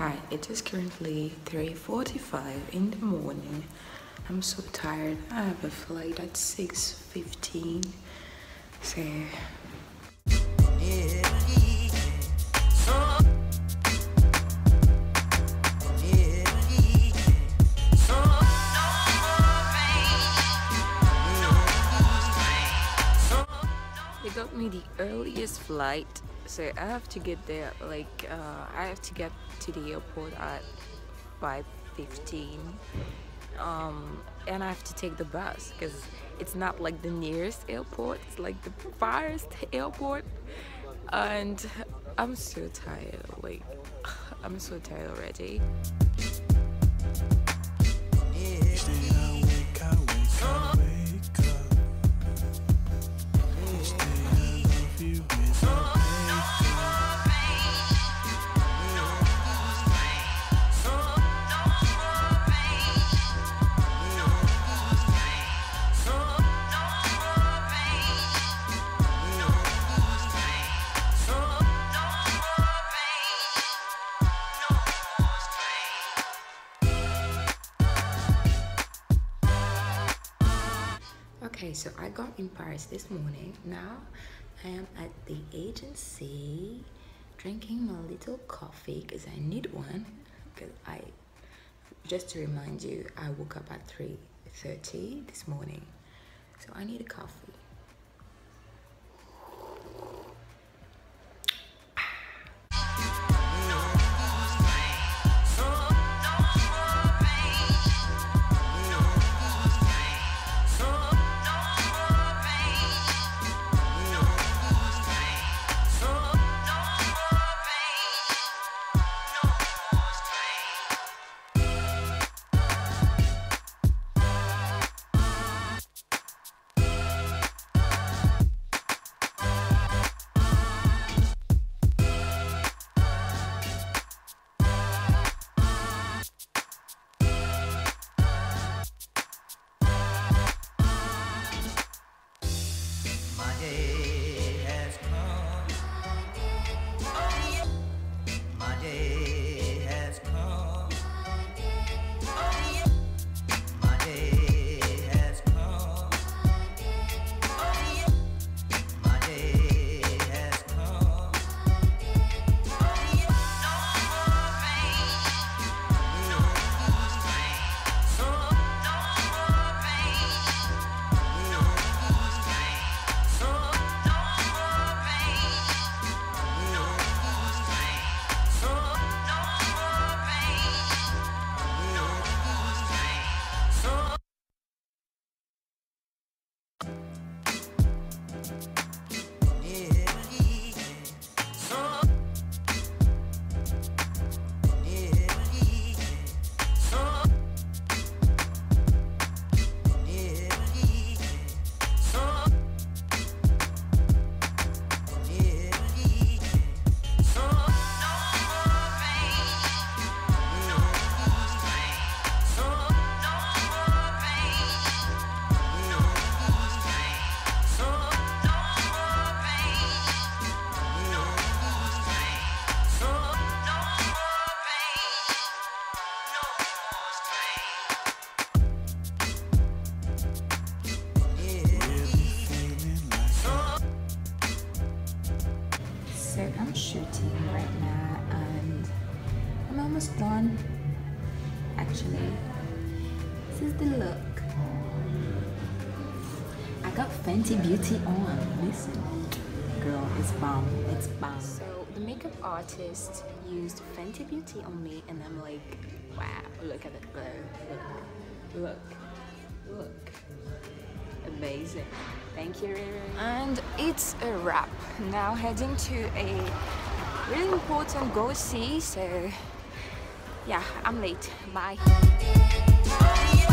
Hi, it is currently 3:45 in the morning. I'm so tired. I have a flight at 6:15. So they got me the earliest flight, so I have to get there I have to get to the airport at 5:15, and I have to take the bus because it's not like the nearest airport, it's like the farthest airport. And I'm so tired, I'm so tired already. Okay, so I got in Paris this morning. Now I am at the agency drinking my little coffee because I need one. Because just to remind you, I woke up at 3:30 this morning, so I need a coffee. So I'm shooting right now and I'm almost done. Actually, this is the look. I got Fenty Beauty on. Listen, girl, it's bomb. It's bomb. So the makeup artist used Fenty Beauty on me and I'm like, wow, look at the glow. Look. Amazing. Thank you, Riri. And it's a wrap. Now heading to a really important go-see, so yeah, I'm late. Bye.